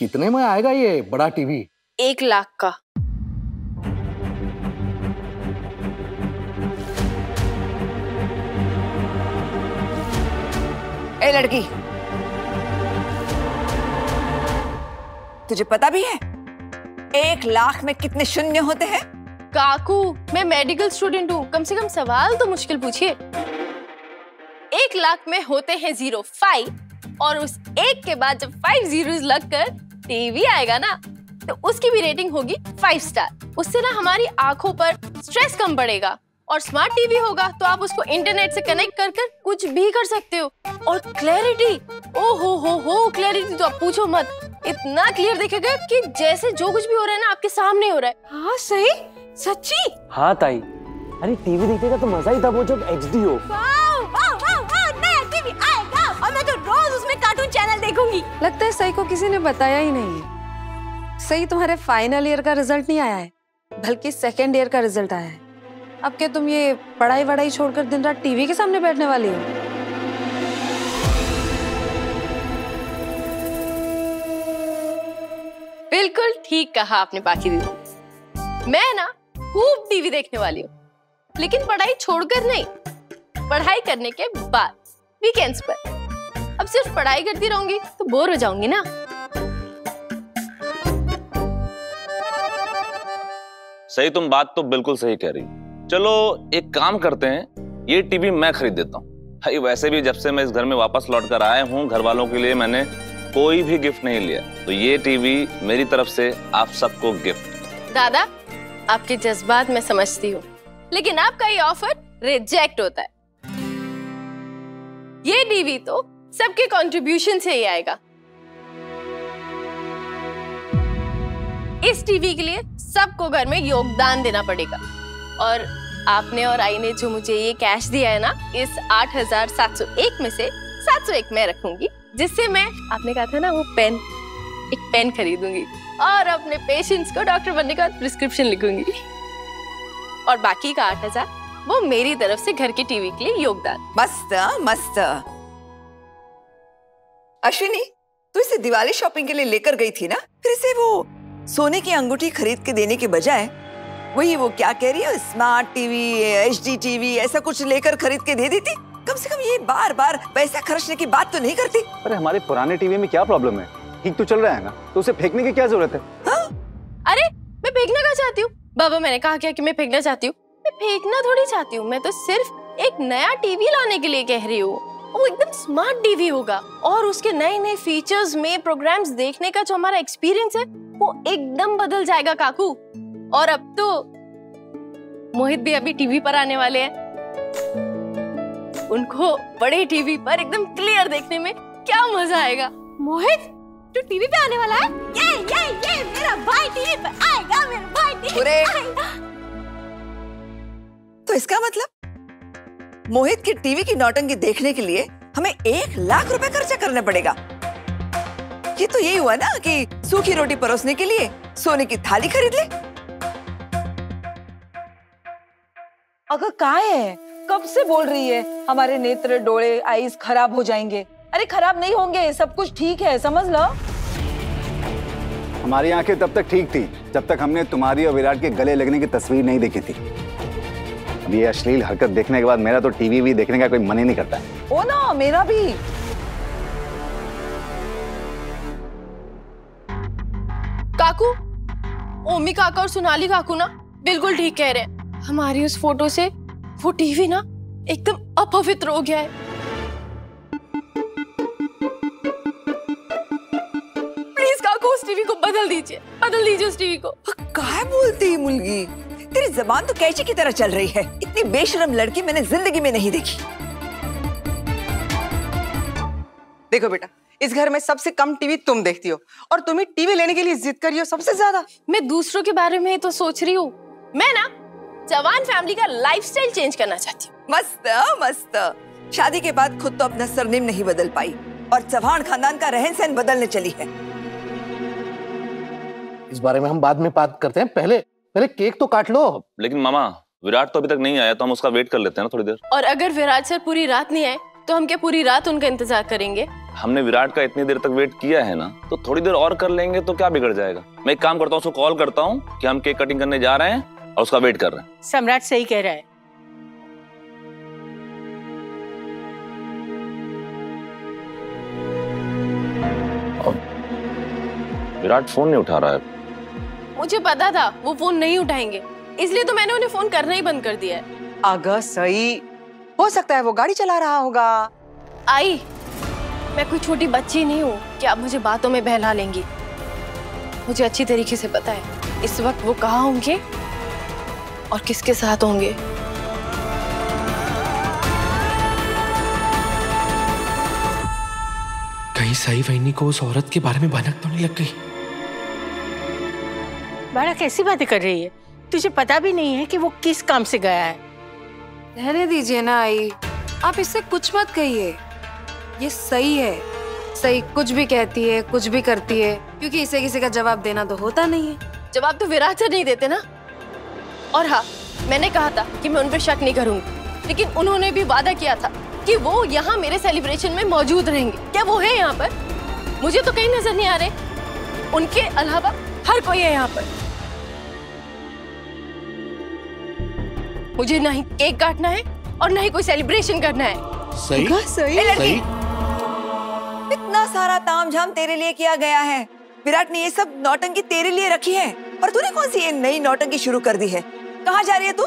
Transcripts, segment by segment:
कितने में आएगा ये बड़ा टीवी? 1 लाख का। ए लड़की, तुझे पता भी है 1 लाख में कितने शून्य होते हैं? काकू, मैं मेडिकल स्टूडेंट हूँ, कम से कम सवाल तो मुश्किल पूछिए। 1 लाख में होते हैं 05 और उस 1 के बाद जब 5 zeros लगकर टीवी आएगा ना, तो उसकी भी रेटिंग होगी 5 स्टार। उससे ना हमारी आंखों पर स्ट्रेस कम पड़ेगा और स्मार्ट टीवी होगा तो आप उसको इंटरनेट से कनेक्ट कर कर कुछ भी कर सकते हो। और क्लैरिटी, ओ हो क्लैरिटी तो आप पूछो मत, इतना क्लियर दिखेगा कि जैसे जो कुछ भी हो रहा है ना आपके सामने हो रहा है। हाँ सही, सच्ची। हाँ ताई, अरे टीवी देखने का तो मजा ही था वो जब HD हो। नया टीवी आएगा और मैं तो रोज उसमें कार्टून चैनल देखूंगी। लगता है सही को किसी ने बताया ही नहीं है। सही, तुम्हारे फाइनल ईयर का रिजल्ट नहीं आया है, बल्कि सेकेंड ईयर का रिजल्ट आया है। अब क्या तुम ये पढ़ाई वढ़ाई छोड़कर दिन रात टीवी के सामने बैठने वाली हो? बिल्कुल ठीक कहा आपने बाकी दीदी। मैं ना खूब टीवी देखने वाली हूँ, लेकिन पढ़ाई छोड़कर नहीं, पढ़ाई करने के बाद वीकेंड्स पर। अब सिर्फ पढ़ाई करती रहूंगी तो बोर हो जाऊंगी ना। सही, तुम बात तो बिल्कुल सही कह रही हो। चलो एक काम करते हैं, ये टीवी मैं खरीद देता हूँ। भाई वैसे भी जब से मैं इस घर में वापस लौट कर आया हूँ, घर वालों के लिए मैंने कोई भी गिफ्ट नहीं लिया, तो ये टीवी मेरी तरफ से आप सबको गिफ्ट। दादा, आपके जज्बात मैं समझती हूँ, लेकिन आपका ये ऑफर रिजेक्ट होता है। ये टीवी तो सबके कंट्रीब्यूशन से ही आएगा। इस टीवी के लिए सबको घर में योगदान देना पड़ेगा, और आपने और आई ने जो मुझे ये कैश दिया है ना, इस 8701 में से 701 मैं रखूंगी, जिससे मैं, आपने कहा था ना वो पेन, एक पेन खरीदूंगी और अपने पेशेंट्स को डॉक्टर बनने का प्रिस्क्रिप्शन लिखूंगी। और बाकी का 8000 वो मेरी तरफ से घर के टीवी के लिए योगदान। मस्त मस्त। अश्विनी, तू इसे दिवाली शॉपिंग के लिए लेकर गई थी ना, फिर इसे वो सोने की अंगूठी खरीद के देने के बजाय वही वो क्या कह रही है, स्मार्ट टीवी, HD टीवी ऐसा कुछ लेकर खरीद के दे देती। कम से कम ये बार बार पैसा खर्चने की बात तो नहीं करती। अरे हमारे पुराने टीवी में क्या प्रॉब्लम है? ठीक तो चल रहा है ना, तो उसे फेंकने की क्या जरूरत है? हाँ? अरे मैं फेंकना क्या चाहती हूँ बाबा? मैंने कहा क्या कि मैं फेंकना चाहती हूँ? मैं फेंकना थोड़ी चाहती हूँ, मैं तो सिर्फ एक नया टीवी लाने के लिए कह रही हूँ। वो एकदम स्मार्ट टीवी होगा और उसके नए नए फीचर्स में प्रोग्राम्स देखने का जो हमारा एक्सपीरियंस है वो एकदम बदल जाएगा काकू। और अब तो मोहित भी अभी टीवी पर आने वाले हैं, उनको बड़े टीवी पर एकदम क्लियर देखने में क्या मजा आएगा। मोहित तू टीवी पे आने वाला है? ये मेरा भाई टीवी पर आएगा, मेरा भाई टीवी पे आएगा। तो इसका मतलब मोहित की टीवी की नौटंकी देखने के लिए हमें 1 लाख रुपए खर्चा करना पड़ेगा। ये तो यही हुआ ना कि सूखी रोटी परोसने के लिए सोने की थाली खरीद ले। अगर काय है, कब से बोल रही है हमारे नेत्र, डोळे, आईज खराब हो जाएंगे। अरे खराब नहीं होंगे, सब कुछ ठीक है, समझ लो। हमारी आंखें तब तक ठीक थी जब तक हमने तुम्हारी और विराट के गले लगने की तस्वीर नहीं देखी थी। अब ये अश्लील हरकत देखने के बाद मेरा तो टीवी भी देखने का कोई मन ही नहीं करता है। ओ ना, मेरा भी। काकू, ओमी काका और सोनाली काकू ना बिल्कुल ठीक कह रहे हैं। हमारी उस फोटो से वो टीवी ना एकदम अपवित्र हो गया है। प्लीज काकू उस टीवी को बदल दीजिए उस टीवी को। क्या बोलती है मुलगी? तेरी जबान तो कैची की तरह चल रही है। इतनी बेशरम लड़की मैंने जिंदगी में नहीं देखी। देखो बेटा, इस घर में सबसे कम टीवी तुम देखती हो और तुम ही टीवी लेने के लिए जिद करी हो सबसे ज्यादा। मैं दूसरों के बारे में तो सोच रही हूँ। मैं ना जवान फैमिली का लाइफस्टाइल चेंज करना चाहती हूँ। मस्त मस्त। शादी के बाद खुद तो अपना सरनेम नहीं बदल पाई और चौहान खानदान का रहन सहन बदलने चली है। इस बारे में हम बाद में बात करते हैं, पहले केक तो काट लो। लेकिन मामा, विराट तो अभी तक नहीं आया, तो हम उसका वेट कर लेते हैं ना थोड़ी देर। और अगर विराट सर पूरी रात नहीं आए तो हम क्या पूरी रात उनका इंतजार करेंगे? हमने विराट का इतनी देर तक वेट किया है ना, तो थोड़ी देर और कर लेंगे तो क्या बिगड़ जाएगा। मैं एक काम करता हूँ, उसको कॉल करता हूँ कि हम केक कटिंग करने जा रहे हैं और उसका वेट कर रहे हैं। सम्राट सही कह रहा है। विराट फोन नहीं उठा रहा है। मुझे पता था वो फोन नहीं उठाएंगे, इसलिए तो मैंने उन्हें फोन करना ही बंद कर दिया है। अगर सही हो सकता है वो गाड़ी चला रहा होगा। आई, मैं कोई छोटी बच्ची नहीं हूँ कि आप मुझे बातों में बहला लेंगी। मुझे अच्छी तरीके से पता है इस वक्त वो कहाँ होंगे और किसके साथ होंगे। कहीं सही वहीनी को उस औरत के बारे में भनक तो नहीं लग गई? बड़ा कैसी बातें कर रही है? तुझे पता भी नहीं है कि वो किस काम से गया है। रहने दीजिए ना आई, आप इससे कुछ मत कहिए। ये सही है, सही कुछ भी कहती है, कुछ भी करती है, क्योंकि इसे किसी का जवाब देना तो होता नहीं है। जवाब तो विराट से नहीं देते ना। और हाँ, मैंने कहा था कि मैं उन पर शक नहीं करूंगी, लेकिन उन्होंने भी वादा किया था कि वो यहाँ मेरे सेलिब्रेशन में मौजूद रहेंगे। क्या वो है यहाँ पर? मुझे तो कहीं नजर नहीं आ रहे। उनके अलावा हर कोई है यहाँ पर। मुझे ना ही केक काटना है और ना ही कोई सेलिब्रेशन करना है। सही सही लड़की, इतना सारा तामझाम तेरे लिए किया गया है। विराट ने ये सब नौटंकी तेरे लिए रखी है और तूने कौन सी ये नई नौटंकी शुरू कर दी है? कहाँ जा रही है तू?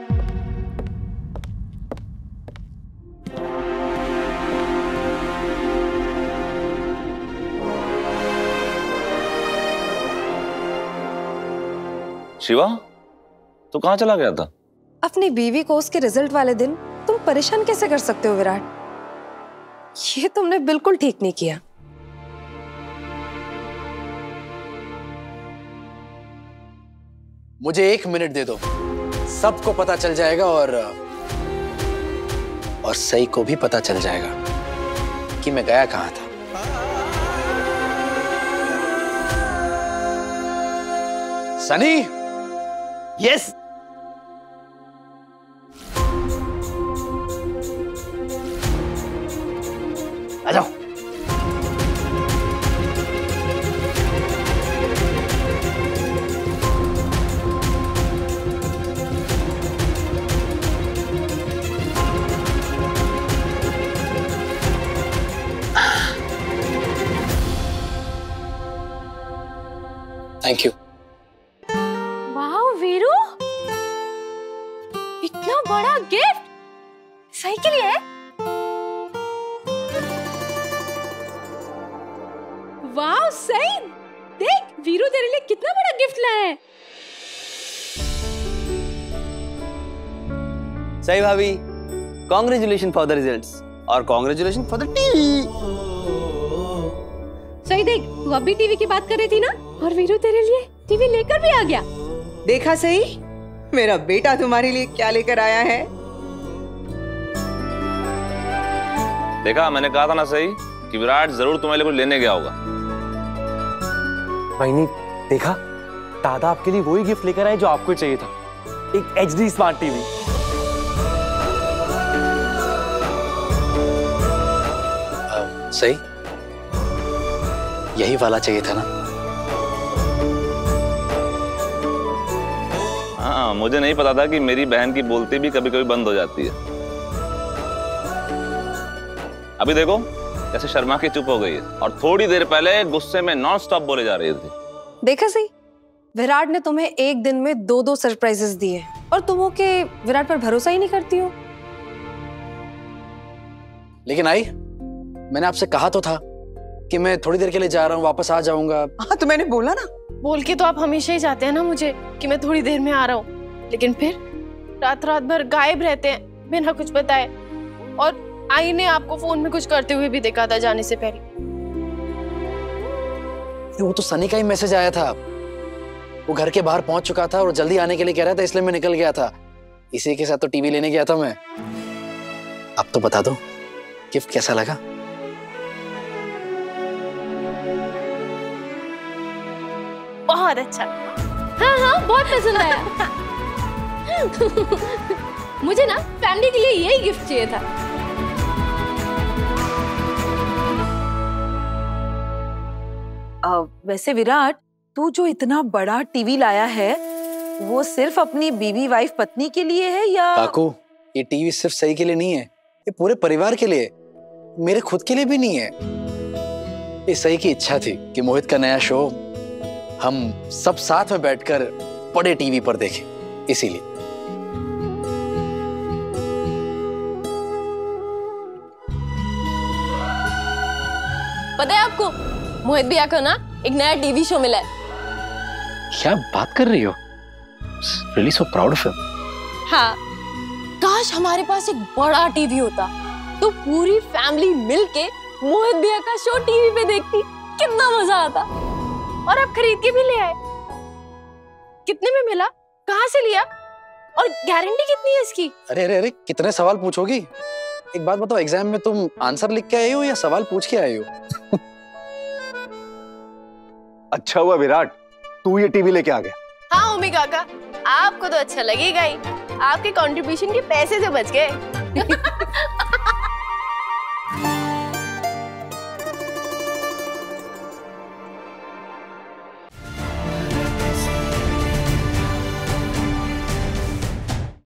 शिवा, तू कहाँ चला गया था? अपनी बीवी को उसके रिजल्ट वाले दिन तुम परेशान कैसे कर सकते हो विराट? ये तुमने बिल्कुल ठीक नहीं किया। मुझे 1 मिनट दे दो, सबको पता चल जाएगा और सही को भी पता चल जाएगा कि मैं गया कहाँ था। सनी, यस। आ जाओ। Thank you. वाह वीरू, इतना बड़ा गिफ्ट सही के लिए है। वाह सही, देख वीरू तेरे लिए कितना बड़ा गिफ्ट लाया है। सही भाभी, कॉन्ग्रेचुलेशन फॉर द रिजल्ट्स और कॉन्ग्रेचुलेशन फॉर द टीवी। सही देख, तू अभी टीवी की बात कर रही थी ना, और वीरू तेरे लिए टीवी लेकर भी आ गया। देखा सही, मेरा बेटा तुम्हारे लिए क्या लेकर आया है। देखा, मैंने कहा था ना सही कि विराट जरूर तुम्हारे लिए कुछ लेने गया होगा। भाईनी, देखा, दादा आपके लिए वही गिफ्ट लेकर आए जो आपको चाहिए था, एक HD स्मार्ट टीवी। सही, यही वाला चाहिए था ना? हाँ, मुझे नहीं पता था कि मेरी बहन की बोलती भी कभी कभी बंद हो जाती है। अभी देखो कैसे शर्मा के चुप हो गई है, और थोड़ी देर पहले गुस्से में नॉन स्टॉप बोले जा रही थी। देखा सही, विराट ने तुम्हें एक दिन में 2-2 सरप्राइजेस दिए और तुम हो के विराट पर भरोसा ही नहीं करती हो। लेकिन आई, मैंने आपसे कहा तो था कि मैं थोड़ी देर के लिए जा रहा हूँ, वापस आ जाऊंगा। हाँ, तो मैंने बोला ना। बोल के तो आप हमेशा ही जाते हैं ना मुझे कि मैं थोड़ी देर में आ रहा हूँ, लेकिन फिर रात रात भर गायब रहते हैं बिना कुछ बताए। और आई ने आपको फोन में कुछ करते हुए भी देखा था जाने से पहले। वो तो सनी का ही मैसेज आया था, वो घर के बाहर पहुंच चुका था और जल्दी आने के लिए कह रहा था, इसलिए मैं निकल गया था। इसी के साथ तो टीवी लेने गया था मैं। अब तो बता दो, गिफ्ट कैसा लगा? बहुत अच्छा। हाँ हाँ, बहुत पसंद आया। मुझे ना फैमिली के लिए यही गिफ्ट चाहिए था। वैसे विराट, तू जो इतना बड़ा टीवी लाया है वो सिर्फ अपनी बीवी वाइफ पत्नी के लिए है या? काकू, ये टीवी सिर्फ सही के लिए नहीं है, ये पूरे परिवार के लिए, मेरे खुद के लिए भी नहीं है। ये सही की इच्छा थी कि मोहित का नया शो हम सब साथ में बैठकर बड़े टीवी पर देखें, इसीलिए। पता है आपको, मोहित भैया को ना एक नया टीवी शो मिला है। क्या बात कर रही हो? Really so proud of him. हाँ, काश हमारे पास एक बड़ा टीवी होता तो पूरी फैमिली मिलके मोहित भैया का शो टीवी पे देखती, कितना मजा आता। और आप खरीद के भी ले आए। कितने में मिला, कहाँ से लिया और गारंटी कितनी है इसकी? अरे अरे अरे, कितने सवाल पूछोगी? एक बात बताओ, एग्जाम में तुम आंसर लिख के आए हो या सवाल पूछ के आए हो? अच्छा हुआ विराट तू ये टीवी लेके आ गया। हाँ ओमी काका, आपको तो अच्छा लगेगा ही, आपके कंट्रीब्यूशन के पैसे से बच गए।